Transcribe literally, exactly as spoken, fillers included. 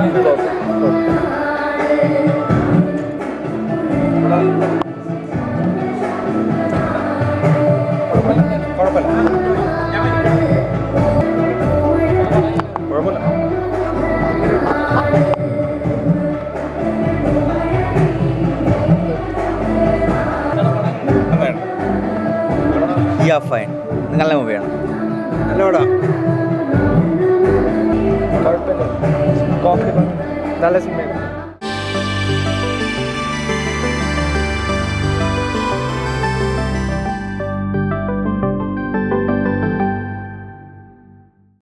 Yeah, fine. Ningal movie ആണ്. നല്ലോടാ. കുഴപ്പമില്ല. Comedy നല്ല സിനിമയാണ്.